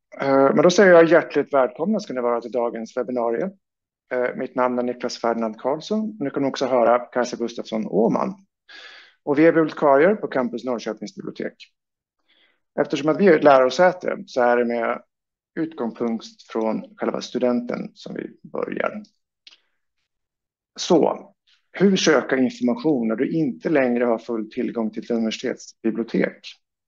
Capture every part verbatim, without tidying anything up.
Eh, Men då säger jag hjärtligt välkomna ska ni vara till dagens webbinarie. Eh, Mitt namn är Niklas Ferdinand Karlsson. Ni kan också höra Kajsa Gustafsson Åman. Och vi är bibliotekarier på Campus Norrköpings bibliotek. Eftersom att vi är ett lärosäte så är det med utgångspunkt från själva studenten som vi börjar. Så, hur söka information när du inte längre har full tillgång till ett universitetsbibliotek?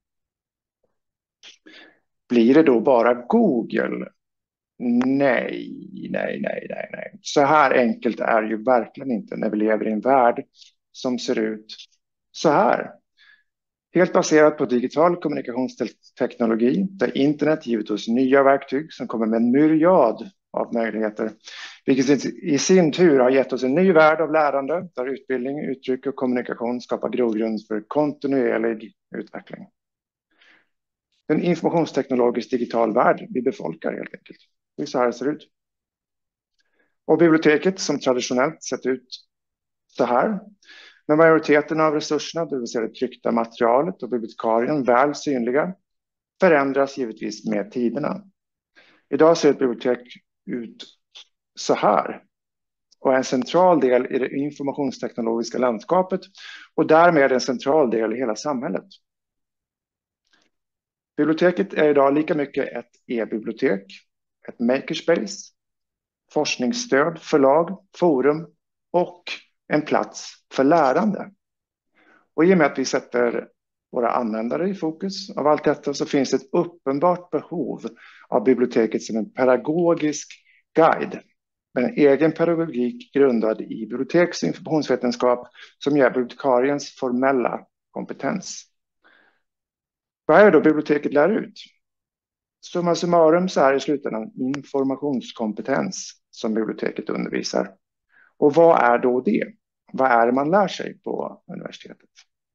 Blir det då bara Google? Nej, nej, nej, nej, nej. Så här enkelt är ju verkligen inte när vi lever i en värld som ser ut så här. Helt baserat på digital kommunikationsteknologi där internet givit oss nya verktyg som kommer med en myriad av möjligheter. Vilket i sin tur har gett oss en ny värld av lärande där utbildning, uttryck och kommunikation skapar grogrund för kontinuerlig utveckling. En informationsteknologisk digital värld vi befolkar helt enkelt. Det är så här det ser ut. Och biblioteket som traditionellt sett ut så här. Med majoriteten av resurserna, det vill säga det tryckta materialet och bibliotekarien väl synliga, förändras givetvis med tiderna. Idag ser ett bibliotek ut så här och är en central del i det informationsteknologiska landskapet och därmed en central del i hela samhället. Biblioteket är idag lika mycket ett e-bibliotek, ett makerspace, forskningsstöd, förlag, forum och en plats för lärande. Och i och med att vi sätter våra användare i fokus av allt detta så finns det ett uppenbart behov av biblioteket som en pedagogisk guide med en egen pedagogik grundad i biblioteks- och informationsvetenskap som ger bibliotekariens formella kompetens. Vad är det då biblioteket lär ut? Summa summarum så är i slutändan informationskompetens som biblioteket undervisar. Och vad är då det? Vad är det man lär sig på universitetet?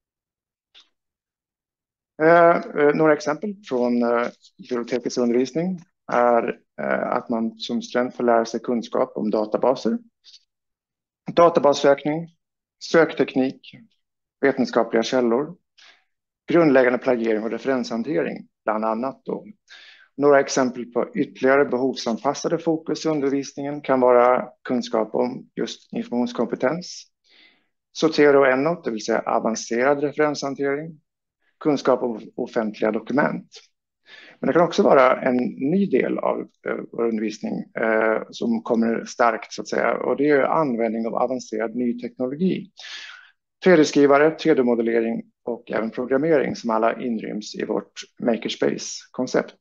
Eh, några exempel från eh, bibliotekets undervisning är eh, att man som student får lära sig kunskap om databaser, databassökning, sökteknik, vetenskapliga källor, grundläggande plagiering och referenshantering, bland annat då. Några exempel på ytterligare behovsanpassade fokus i undervisningen kan vara kunskap om just informationskompetens, Zotero Endnote, det vill säga avancerad referenshantering, kunskap om offentliga dokument. Men det kan också vara en ny del av eh, vår undervisning eh, som kommer starkt så att säga, och det är användning av avancerad ny teknologi. tre D-skrivare, tre D-modellering och även programmering som alla inryms i vårt makerspace-koncept.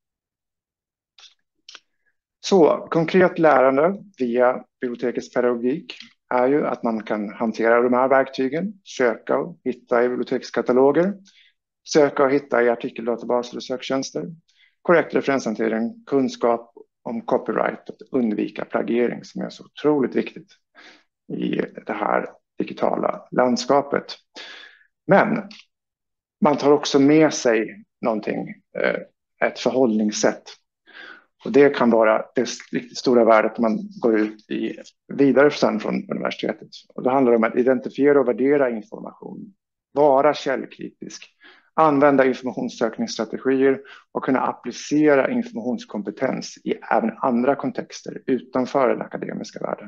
Så konkret lärande via bibliotekets pedagogik är ju att man kan hantera de här verktygen, söka och hitta i bibliotekskataloger, söka och hitta i artikeldatabaser och söktjänster, korrekt referenshantering, kunskap om copyright och undvika plagiering som är så otroligt viktigt i det här digitala landskapet. Men man tar också med sig någonting, ett förhållningssätt. Och det kan vara det riktigt stora värdet när man går ut i vidare från universitetet. Och då handlar det om att identifiera och värdera information, vara källkritisk, använda informationssökningsstrategier och kunna applicera informationskompetens i även andra kontexter utanför den akademiska världen.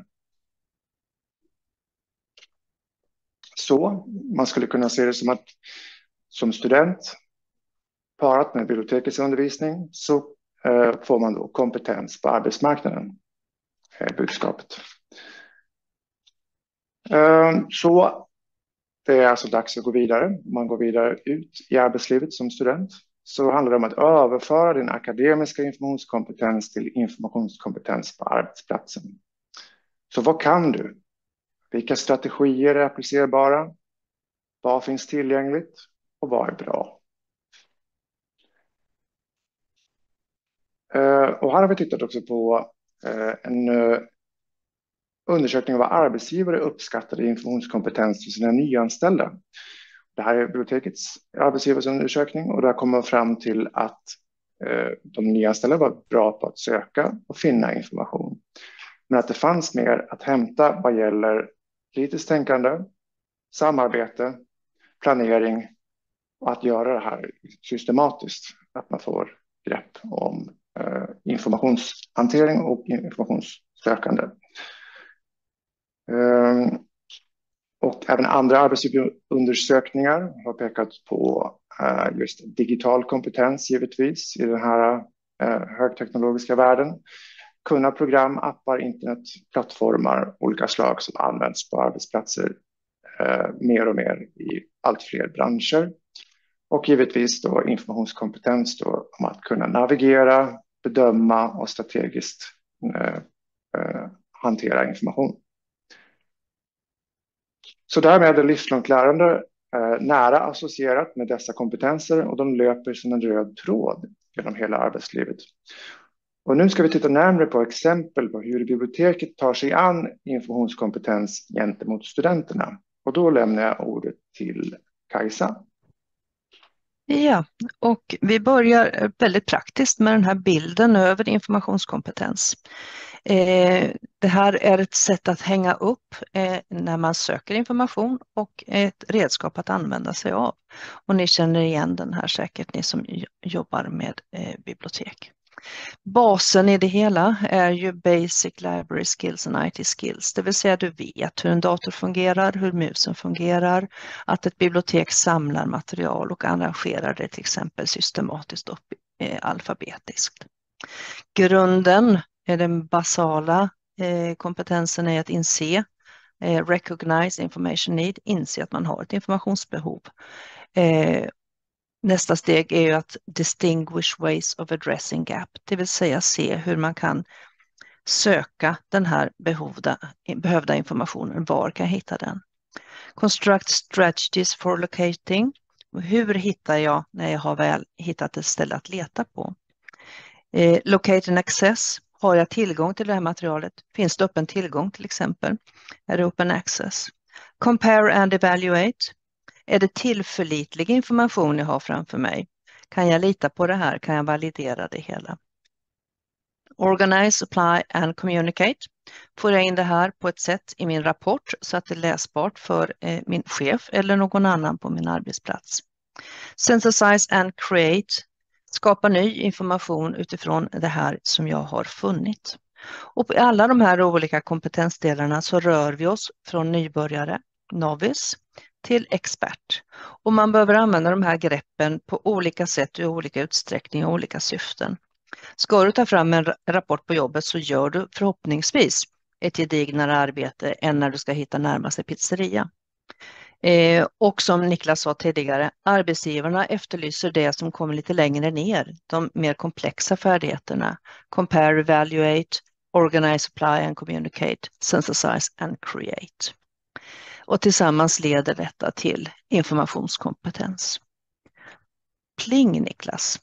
Så man skulle kunna se det som att som student parat med bibliotekets undervisning så eh, får man då kompetens på arbetsmarknaden, eh, budskapet. Eh, så det är alltså dags att gå vidare. Man går vidare ut i arbetslivet som student. Så handlar det om att överföra din akademiska informationskompetens till informationskompetens på arbetsplatsen. Så vad kan du? Vilka strategier är applicerbara? Vad finns tillgängligt? Och vad är bra? Och här har vi tittat också på en undersökning av vad arbetsgivare uppskattade informationskompetens för sina nyanställda. Det här är bibliotekets arbetsgivarundersökning och där kommer man fram till att de nyanställda var bra på att söka och finna information. Men att det fanns mer att hämta vad gäller kritiskt tänkande, samarbete, planering och att göra det här systematiskt. Att man får grepp om eh, informationshantering och informationssökande. Eh, och även andra arbetsundersökningar har pekat på eh, just digital kompetens givetvis i den här eh, högteknologiska världen. Kunna program, appar, internetplattformar, olika slag som används på arbetsplatser eh, mer och mer i allt fler branscher. Och givetvis då informationskompetens då, om att kunna navigera, bedöma och strategiskt eh, eh, hantera information. Så därmed är livslångt lärande eh, nära associerat med dessa kompetenser och de löper som en röd tråd genom hela arbetslivet. Och nu ska vi titta närmare på exempel på hur biblioteket tar sig an informationskompetens gentemot studenterna. Och då lämnar jag ordet till Kajsa. Ja, och vi börjar väldigt praktiskt med den här bilden över informationskompetens. Eh, det här är ett sätt att hänga upp eh, när man söker information och ett redskap att använda sig av. Och ni känner igen den här säkert, ni som jobbar med eh, bibliotek. Basen i det hela är ju Basic Library Skills and I T Skills, det vill säga du vet hur en dator fungerar, hur musen fungerar, att ett bibliotek samlar material och arrangerar det till exempel systematiskt upp eh, alfabetiskt. Grunden är den basala eh, kompetensen är att inse, eh, recognize information need, inse att man har ett informationsbehov. Eh, Nästa steg är ju att distinguish ways of addressing gap, det vill säga se hur man kan söka den här behövda, behövda informationen. Var kan jag hitta den? Construct strategies for locating. Hur hittar jag när jag har väl hittat ett ställe att leta på? Eh, locate and access. Har jag tillgång till det här materialet? Finns det öppen tillgång till exempel? Är det open access? Compare and evaluate. Är det tillförlitlig information jag har framför mig? Kan jag lita på det här? Kan jag validera det hela? Organize, apply and communicate. Får jag in det här på ett sätt i min rapport så att det är läsbart för eh, min chef eller någon annan på min arbetsplats? Synthesize and create. Skapa ny information utifrån det här som jag har funnit. Och på alla de här olika kompetensdelarna så rör vi oss från nybörjare, novice, till expert. Och man behöver använda de här greppen på olika sätt i olika utsträckning och olika syften. Ska du ta fram en rapport på jobbet så gör du förhoppningsvis ett gedignare arbete än när du ska hitta närmaste pizzeria. Eh, och som Niklas sa tidigare, arbetsgivarna efterlyser det som kommer lite längre ner, de mer komplexa färdigheterna. Compare, evaluate, organize, apply and communicate, synthesize and create. Och tillsammans leder detta till informationskompetens. Pling, Niklas.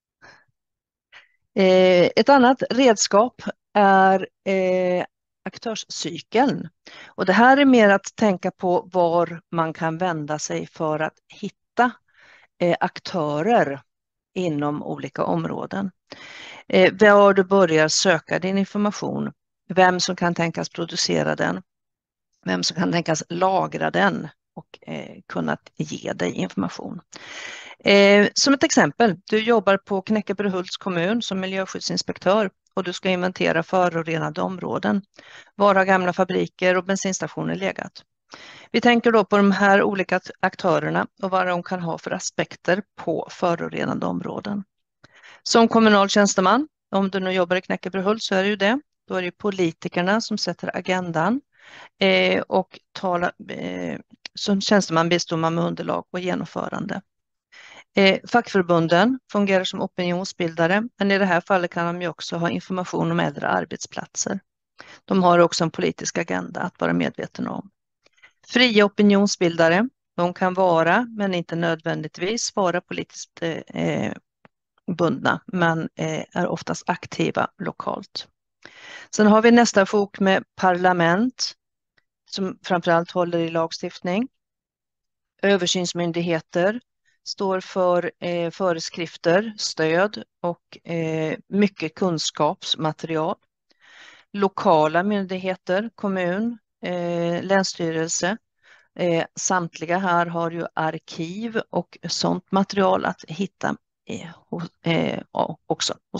Eh, ett annat redskap är eh, aktörscykeln. Och det här är mer att tänka på var man kan vända sig för att hitta eh, aktörer inom olika områden. Eh, var du börjar söka din information, vem som kan tänkas producera den, vem som kan tänkas lagra den och eh, kunna ge dig information. Eh, som ett exempel, du jobbar på Knäckeberghults kommun som miljöskyddsinspektör och du ska inventera förorenade områden. Var har gamla fabriker och bensinstationer legat? Vi tänker då på de här olika aktörerna och vad de kan ha för aspekter på förorenade områden. Som kommunal tjänsteman, om du nu jobbar i Knäckeberghult så är det ju det, då är det politikerna som sätter agendan. Eh, och tala, eh, som tjänsteman bistår man med underlag och genomförande. Eh, fackförbunden fungerar som opinionsbildare, men i det här fallet kan de ju också ha information om äldre arbetsplatser. De har också en politisk agenda att vara medvetna om. Fria opinionsbildare, de kan vara, men inte nödvändigtvis vara politiskt eh, bundna, men eh, är oftast aktiva lokalt. Sen har vi nästa fok med parlament, som framförallt håller i lagstiftning. Översynsmyndigheter står för eh, föreskrifter, stöd och eh, mycket kunskapsmaterial. Lokala myndigheter, kommun, eh, länsstyrelse. Eh, samtliga här har ju arkiv och sånt material att hitta eh, hos, eh, också hos dem.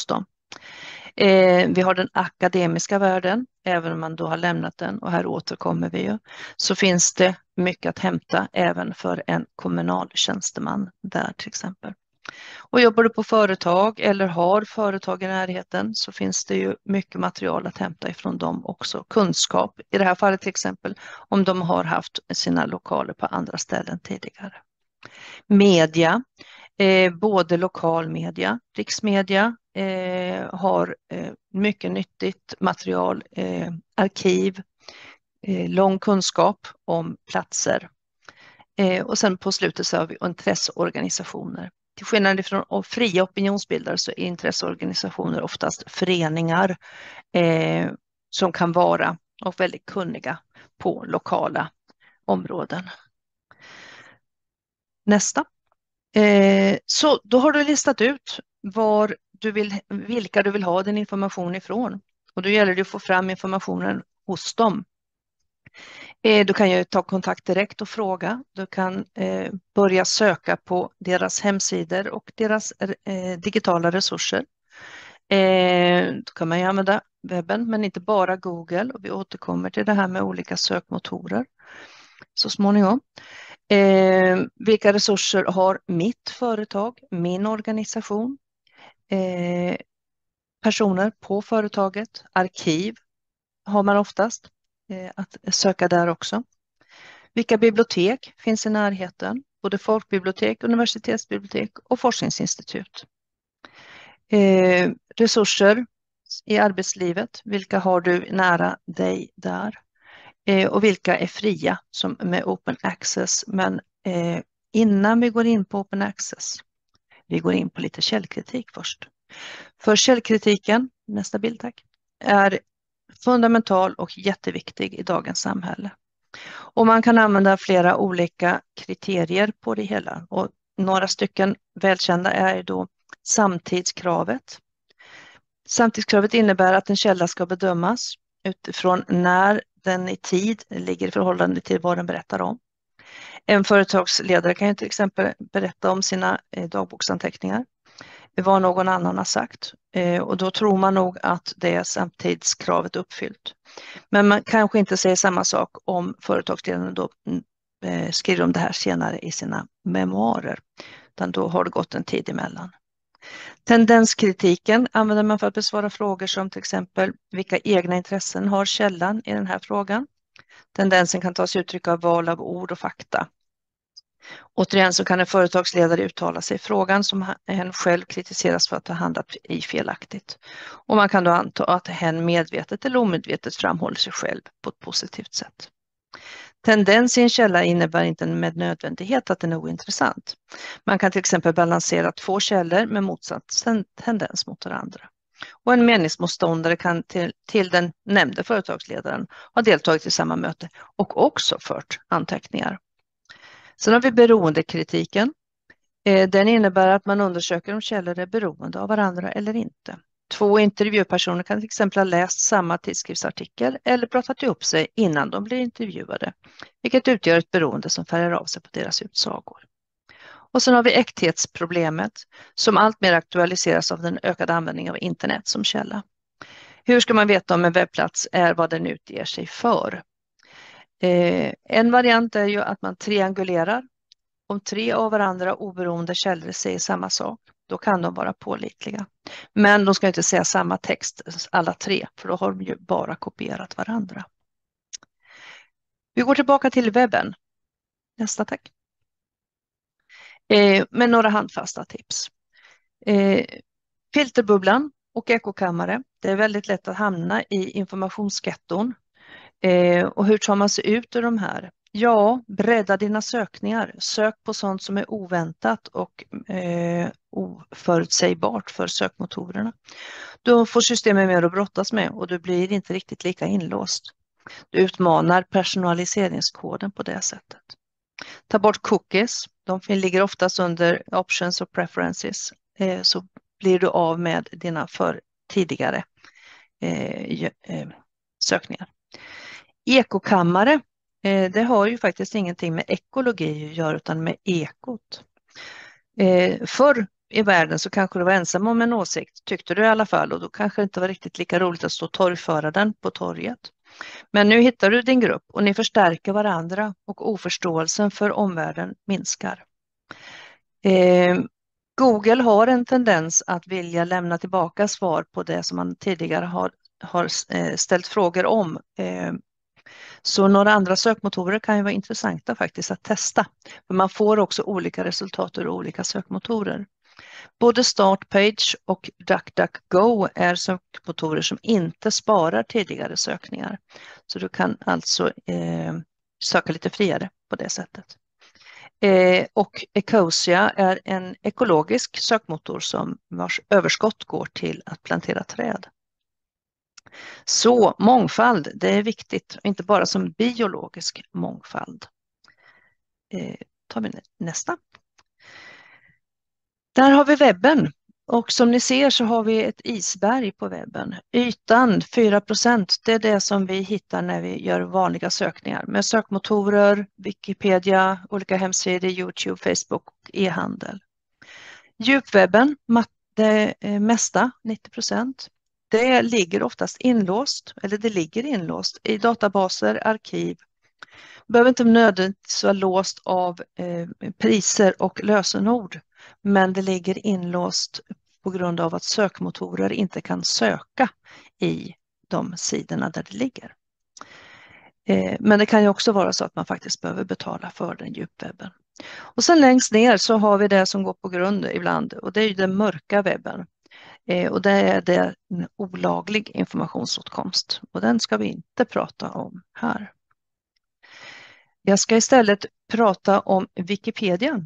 Eh, vi har den akademiska världen, även om man då har lämnat den, och här återkommer vi ju, så finns det mycket att hämta även för en kommunal tjänsteman där till exempel. Och jobbar du på företag eller har företag i närheten så finns det ju mycket material att hämta ifrån dem också. Kunskap, i det här fallet till exempel, om de har haft sina lokaler på andra ställen tidigare. Media, eh, både lokalmedia, riksmedia eh, har eh, mycket nyttigt material, eh, arkiv, eh, lång kunskap om platser. Eh, och sen på slutet så har vi intresseorganisationer. Till skillnad från fria opinionsbildare så är intresseorganisationer oftast föreningar eh, som kan vara och väldigt kunniga på lokala områden. Nästa. Eh, så då har du listat ut var du vill, vilka du vill ha din information ifrån. Och då gäller det att få fram informationen hos dem. Eh, du kan ju ta kontakt direkt och fråga. Du kan eh, börja söka på deras hemsidor och deras eh, digitala resurser. Eh, då kan man ju använda webben, men inte bara Google. Och vi återkommer till det här med olika sökmotorer så småningom. Eh, vilka resurser har mitt företag, min organisation, eh, personer på företaget, arkiv har man oftast eh, att söka där också. Vilka bibliotek finns i närheten? Både folkbibliotek, universitetsbibliotek och forskningsinstitut. Eh, resurser i arbetslivet, vilka har du nära dig där? Eh, och vilka är fria som med open access? Men eh, innan vi går in på open access, vi går in på lite källkritik först. För källkritiken, nästa bild tack, är fundamental och jätteviktig i dagens samhälle. Och man kan använda flera olika kriterier på det hela. Och några stycken välkända är då samtidskravet. Samtidskravet innebär att en källa ska bedömas utifrån när den i tid ligger i förhållande till vad den berättar om. En företagsledare kan ju till exempel berätta om sina dagboksanteckningar, vad någon annan har sagt, och då tror man nog att det är samtidskravet uppfyllt. Men man kanske inte säger samma sak om företagsledaren då skriver om det här senare i sina memoarer, utan då har det gått en tid emellan. Tendenskritiken använder man för att besvara frågor som till exempel vilka egna intressen har källan i den här frågan. Tendensen kan ta sig uttryck av val av ord och fakta. Återigen så kan en företagsledare uttala sig i frågan som hen själv kritiseras för att ha handlat i felaktigt. Och man kan då anta att hen medvetet eller omedvetet framhåller sig själv på ett positivt sätt. Tendens i en källa innebär inte med nödvändighet att den är ointressant. Man kan till exempel balansera två källor med motsatt tendens mot varandra. Och en meningsmotståndare kan till, till den nämnde företagsledaren ha deltagit i samma möte och också fört anteckningar. Sen har vi beroendekritiken. Den innebär att man undersöker om källor är beroende av varandra eller inte. Två intervjupersoner kan till exempel ha läst samma tidskriftsartikel eller pratat ihop sig innan de blir intervjuade, vilket utgör ett beroende som färgar av sig på deras utsagor. Och sen har vi äkthetsproblemet som allt mer aktualiseras av den ökade användningen av internet som källa. Hur ska man veta om en webbplats är vad den utger sig för? Eh, en variant är ju att man triangulerar. Om tre av varandra oberoende källor säger samma sak, då kan de vara pålitliga. Men de ska inte säga samma text alla tre, för då har de ju bara kopierat varandra. Vi går tillbaka till webben. Nästa tack. Eh, med några handfasta tips. Eh, filterbubblan och ekokammare. Det är väldigt lätt att hamna i informationsgetton. Eh, och hur tar man sig ut ur de här? Ja, bredda dina sökningar. Sök på sånt som är oväntat och eh, oförutsägbart för sökmotorerna. Då får systemet mer att brottas med och du blir inte riktigt lika inlåst. Du utmanar personaliseringskoden på det sättet. Ta bort cookies. De ligger oftast under options och preferences. Eh, så blir du av med dina för tidigare eh, eh, sökningar. Ekokammare, eh, det har ju faktiskt ingenting med ekologi att göra utan med ekot. Eh, förr i världen så kanske du var ensam om en åsikt, tyckte du i alla fall, och då kanske det inte var riktigt lika roligt att stå och torgföra den på torget. Men nu hittar du din grupp och ni förstärker varandra och oförståelsen för omvärlden minskar. Eh, Google har en tendens att vilja lämna tillbaka svar på det som man tidigare har, har eh, ställt frågor om. Eh, så några andra sökmotorer kan ju vara intressanta faktiskt att testa. För man får också olika resultat ur olika sökmotorer. Både Startpage och DuckDuckGo är sökmotorer som inte sparar tidigare sökningar. Så du kan alltså eh, söka lite friare på det sättet. Eh, och Ecosia är en ekologisk sökmotor som vars överskott går till att plantera träd. Så mångfald, det är viktigt, inte bara som biologisk mångfald. Eh, tar vi nästa. Där har vi webben. Och som ni ser så har vi ett isberg på webben. Ytan fyra procent, det är det som vi hittar när vi gör vanliga sökningar med sökmotorer, Wikipedia, olika hemsidor, YouTube, Facebook och e-handel. Djupwebben, det mesta, nittio procent, det ligger oftast inlåst, eller det ligger inlåst i databaser, arkiv. Behöver inte nödvändigtvis vara låst av eh, priser och lösenord, men det ligger inlåst på grund av att sökmotorer inte kan söka i de sidorna där det ligger. Eh, men det kan ju också vara så att man faktiskt behöver betala för den djupwebben. Och sen längst ner så har vi det som går på grund ibland, och det är ju den mörka webben. Eh, och det är det en olaglig informationsåtkomst, och den ska vi inte prata om här. Jag ska istället prata om Wikipedia.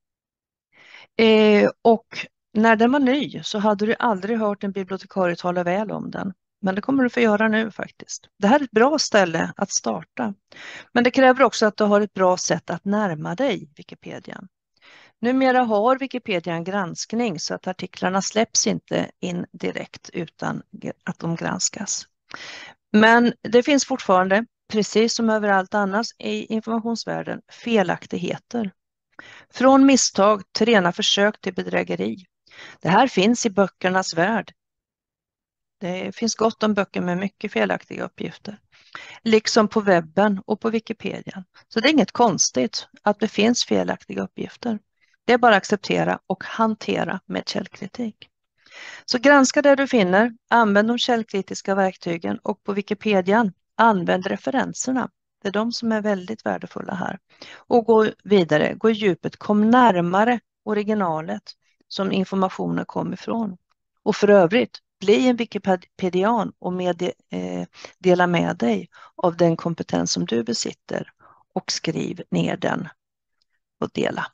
Eh, och när den var ny så hade du aldrig hört en bibliotekarie tala väl om den. Men det kommer du få göra nu faktiskt. Det här är ett bra ställe att starta. Men det kräver också att du har ett bra sätt att närma dig Wikipedia. Numera har Wikipedia en granskning så att artiklarna släpps inte in direkt utan att de granskas. Men det finns fortfarande, precis som överallt annars i informationsvärlden, felaktigheter. Från misstag till rena försök till bedrägeri. Det här finns i böckernas värld. Det finns gott om böcker med mycket felaktiga uppgifter. Liksom på webben och på Wikipedia. Så det är inget konstigt att det finns felaktiga uppgifter. Det är bara att acceptera och hantera med källkritik. Så granska det du finner, använd de källkritiska verktygen och på Wikipedia använd referenserna. Det är de som är väldigt värdefulla här. Och gå vidare, gå i djupet, kom närmare originalet som informationen kom ifrån. Och för övrigt, bli en wikipedian och med, eh, dela med dig av den kompetens som du besitter och skriv ner den och dela.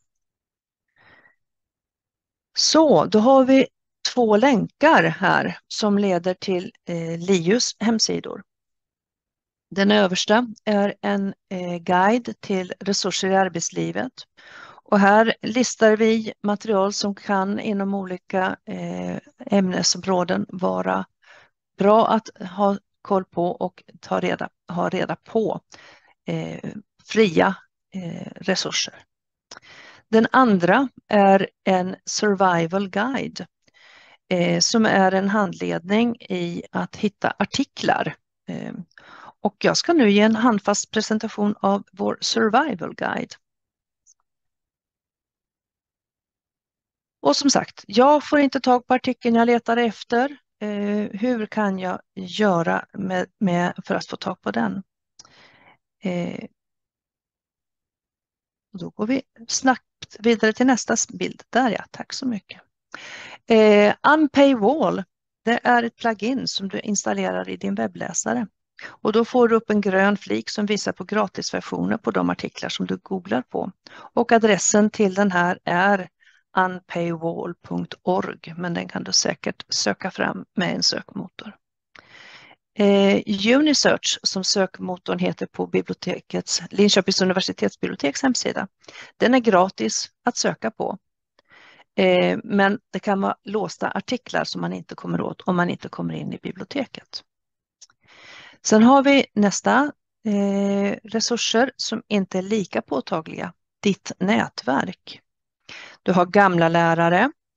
Så, då har vi två länkar här som leder till eh, L I U:s hemsidor. Den översta är en eh, guide till resurser i arbetslivet. Och här listar vi material som kan inom olika eh, ämnesområden vara bra att ha koll på och ta reda, ha reda på eh, fria eh, resurser. Den andra är en survival guide eh, som är en handledning i att hitta artiklar. Eh, och jag ska nu ge en handfast presentation av vår survival guide. Och som sagt, jag får inte tag på artikeln jag letar efter. Eh, hur kan jag göra med, med, för att få tag på den? Eh, och då går vi snabbt vidare till nästa bild. Där ja, tack så mycket. Eh, Unpaywall, det är ett plugin som du installerar i din webbläsare. Och då får du upp en grön flik som visar på gratisversioner på de artiklar som du googlar på. Och adressen till den här är unpaywall punkt org, men den kan du säkert söka fram med en sökmotor. Eh, Unisearch, som sökmotorn heter på bibliotekets, Linköpings universitetsbiblioteks hemsida, den är gratis att söka på. Eh, men det kan vara låsta artiklar som man inte kommer åt om man inte kommer in i biblioteket. Sen har vi nästa eh, resurser som inte är lika påtagliga. Ditt nätverk. Du har gamla lärare,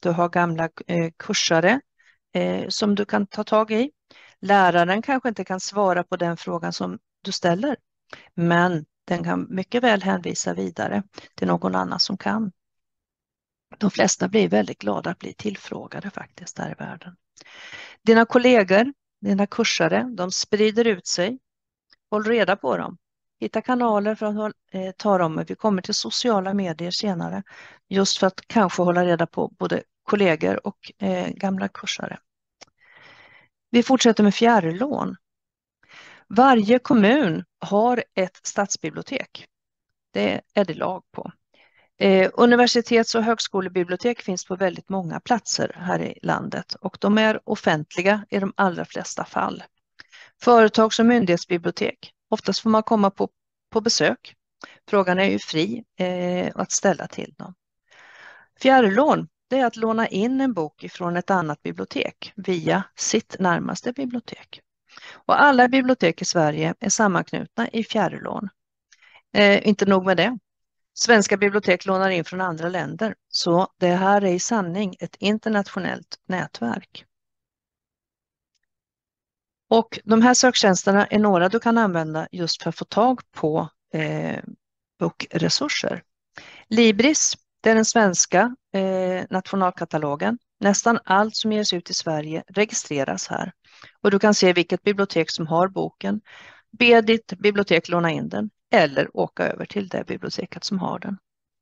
Du har gamla eh, kursare eh, som du kan ta tag i. Läraren kanske inte kan svara på den frågan som du ställer, men den kan mycket väl hänvisa vidare till någon annan som kan. De flesta blir väldigt glada att bli tillfrågade faktiskt där i världen. Dina kollegor, dina kursare, de sprider ut sig. Håll reda på dem. Hitta kanaler för att eh, ta dem. Vi kommer till sociala medier senare. Just för att kanske hålla reda på både kollegor och eh, gamla kursare. Vi fortsätter med fjärrlån. Varje kommun har ett stadsbibliotek. Det är det lag på. Eh, universitets- och högskolebibliotek finns på väldigt många platser här i landet och de är offentliga i de allra flesta fall. Företags- och myndighetsbibliotek, oftast får man komma på, på besök. Frågan är ju fri eh, att ställa till dem. Fjärrlån, det är att låna in en bok ifrån ett annat bibliotek via sitt närmaste bibliotek. Och alla bibliotek i Sverige är sammanknutna i fjärrlån. Eh, inte nog med det. Svenska bibliotek lånar in från andra länder, så det här är i sanning ett internationellt nätverk. Och de här söktjänsterna är några du kan använda just för att få tag på eh, bokresurser. Libris, det är den svenska eh, nationalkatalogen. Nästan allt som ges ut i Sverige registreras här. Och du kan se vilket bibliotek som har boken. Be ditt bibliotek låna in den eller åka över till det biblioteket som har den.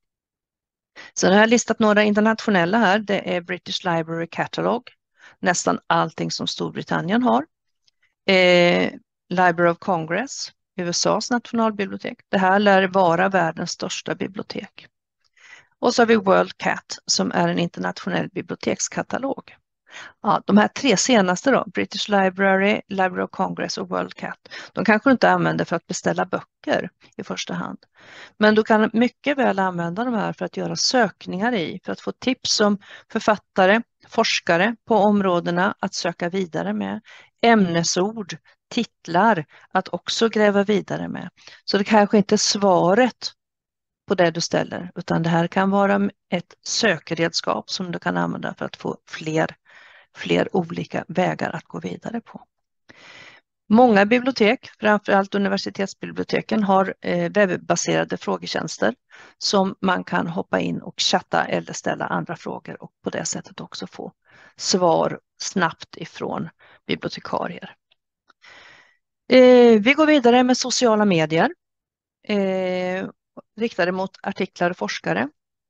Sen har jag listat några internationella här. Det är British Library Catalog. Nästan allting som Storbritannien har. Eh, Library of Congress, U S A:s nationalbibliotek. Det här lär vara världens största bibliotek. Och så har vi World Cat som är en internationell bibliotekskatalog. Ja, de här tre senaste då, British Library, Library of Congress och World Cat, de kanske du inte använder för att beställa böcker i första hand. Men du kan mycket väl använda de här för att göra sökningar i, för att få tips om författare, forskare på områdena att söka vidare med, ämnesord, titlar att också gräva vidare med. Så det kanske inte är svaret på det du ställer, utan det här kan vara ett sökredskap som du kan använda för att få fler, fler olika vägar att gå vidare på. Många bibliotek, framförallt universitetsbiblioteken, har eh, webbaserade frågetjänster som man kan hoppa in och chatta eller ställa andra frågor och på det sättet också få svar snabbt ifrån bibliotekarier. Eh, vi går vidare med sociala medier eh, riktade mot artiklar och forskare.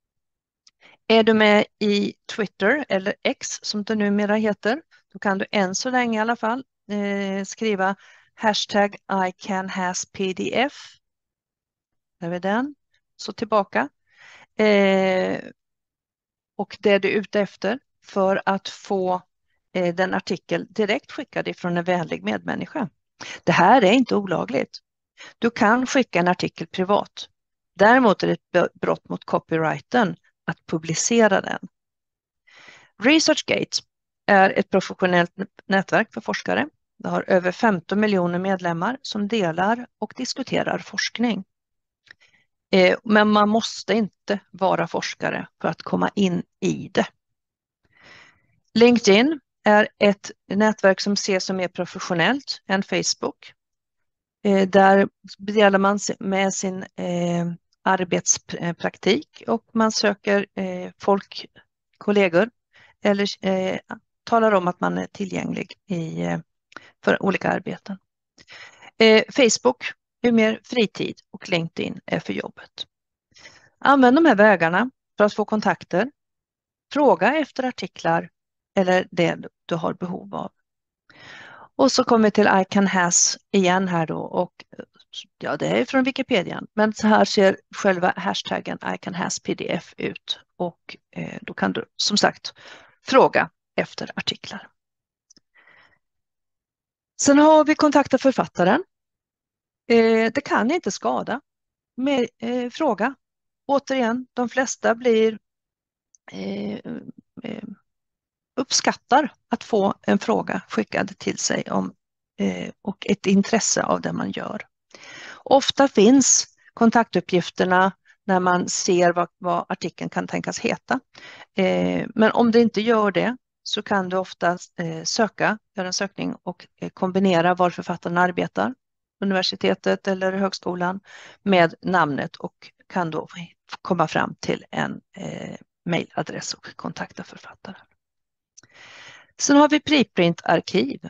Är du med i Twitter eller X som det numera heter, då kan du än så länge i alla fall eh, skriva hashtag I can has P D F. Där är den. Så tillbaka. Eh, och det är du ute efter för att få eh, den artikel direkt skickad ifrån en vänlig medmänniska. Det här är inte olagligt. Du kan skicka en artikel privat. Däremot är det ett brott mot copyrighten att publicera den. ResearchGate är ett professionellt nätverk för forskare. Det har över femton miljoner medlemmar som delar och diskuterar forskning. Eh, men man måste inte vara forskare för att komma in i det. LinkedIn är ett nätverk som ses som mer professionellt än Facebook. Eh, där delar man med sin eh, arbetspraktik och man söker eh, folk, kollegor eller eh, talar om att man är tillgänglig i, eh, för olika arbeten. Eh, Facebook är mer fritid och LinkedIn är för jobbet. Använd de här vägarna för att få kontakter. Fråga efter artiklar eller det du har behov av. Och så kommer vi till I can has igen här då och ja, det är från Wikipedia, men så här ser själva hashtaggen I can has P D F ut och eh, då kan du som sagt fråga efter artiklar. Sen har vi kontakta författaren. Eh, det kan inte skada med eh, fråga. Återigen, de flesta blir eh, eh, uppskattar att få en fråga skickad till sig om eh, och ett intresse av det man gör. Ofta finns kontaktuppgifterna när man ser vad, vad artikeln kan tänkas heta. Eh, men om det inte gör det så kan du ofta eh, söka, göra en sökning och eh, kombinera var författaren arbetar, universitetet eller högskolan, med namnet och kan då komma fram till en eh, mejladress och kontakta författaren. Sen har vi preprint-arkiv.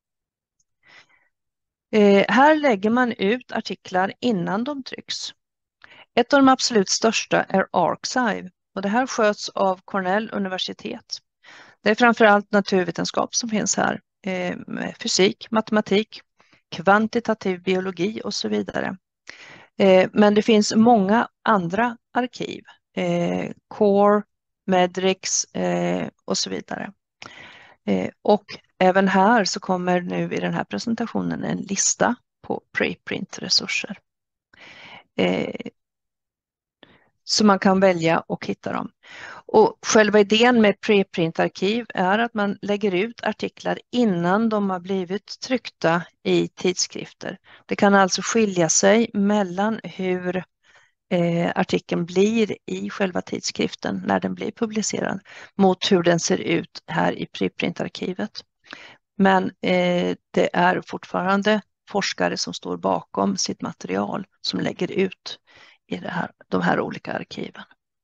Eh, här lägger man ut artiklar innan de trycks. Ett av de absolut största är Archive och det här sköts av Cornell universitet. Det är framförallt naturvetenskap som finns här, eh, med fysik, matematik, kvantitativ biologi och så vidare. Eh, men det finns många andra arkiv, eh, Core, Medrix eh, och så vidare. Eh, och även här så kommer nu i den här presentationen en lista på preprint-resurser. Eh, så man kan välja och hitta dem. Och själva idén med preprint-arkiv är att man lägger ut artiklar innan de har blivit tryckta i tidskrifter. Det kan alltså skilja sig mellan hur eh, artikeln blir i själva tidskriften när den blir publicerad mot hur den ser ut här i preprint-arkivet. Men eh, det är fortfarande forskare som står bakom sitt material som lägger ut i det här, de här olika arkiven.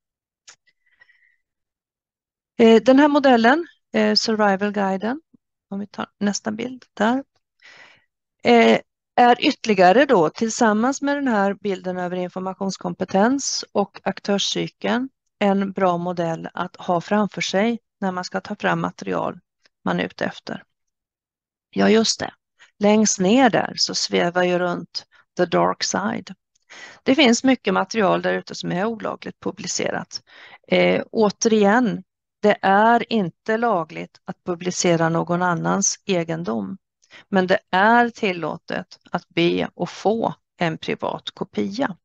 Eh, den här modellen, eh, Survival-guiden, om vi tar nästa bild där, eh, är ytterligare då tillsammans med den här bilden över informationskompetens och aktörscykeln en bra modell att ha framför sig när man ska ta fram material man är ute efter. Ja, just det. Längst ner där så svävar ju runt the dark side. Det finns mycket material där ute som är olagligt publicerat. Eh, återigen, det är inte lagligt att publicera någon annans egendom, men det är tillåtet att be och få en privat kopia.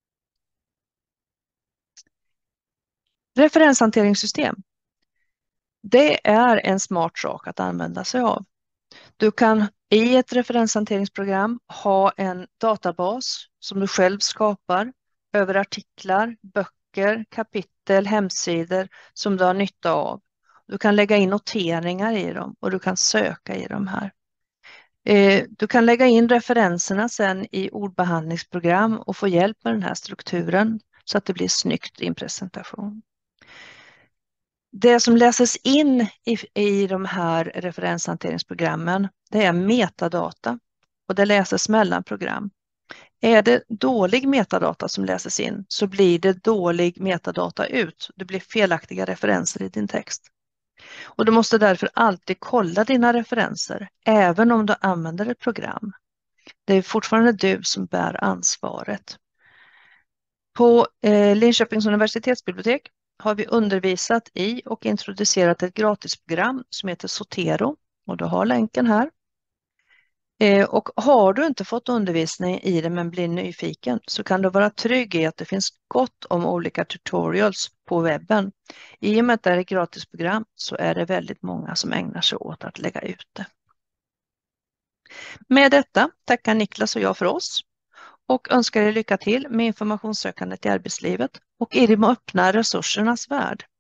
Referenshanteringssystem. Det är en smart sak att använda sig av. Du kan i ett referenshanteringsprogram ha en databas som du själv skapar över artiklar, böcker, kapitel, hemsidor som du har nytta av. Du kan lägga in noteringar i dem och du kan söka i dem här. Du kan lägga in referenserna sen i ordbehandlingsprogram och få hjälp med den här strukturen så att det blir snyggt i en presentation. Det som läses in i, i de här referenshanteringsprogrammen, det är metadata och det läses mellan program. Är det dålig metadata som läses in så blir det dålig metadata ut. Det blir felaktiga referenser i din text. Och du måste därför alltid kolla dina referenser, även om du använder ett program. Det är fortfarande du som bär ansvaret. På eh, Linköpings universitetsbibliotek har vi undervisat i och introducerat ett gratisprogram som heter Zotero. Och du har länken här. Eh, och har du inte fått undervisning i det men blir nyfiken så kan du vara trygg i att det finns gott om olika tutorials på webben. I och med att det är ett gratisprogram så är det väldigt många som ägnar sig åt att lägga ut det. Med detta tackar Niklas och jag för oss och önskar er lycka till med informationssökandet i arbetslivet och i de öppna resursernas värld.